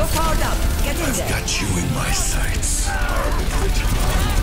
You're powered up. Get in I've there. got you in my sights.